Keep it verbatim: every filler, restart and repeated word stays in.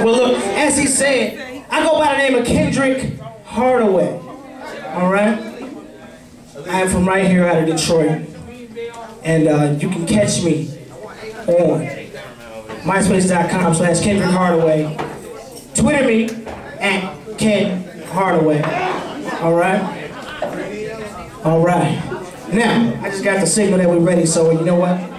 Well, look, as he said, I go by the name of Kendrick Hardaway. All right? I am from right here out of Detroit. And uh, you can catch me on myspace.com slash Kendrick Hardaway. Twitter me at Ken Hardaway. All right? All right. Now, I just got the signal that we're ready, so you know what?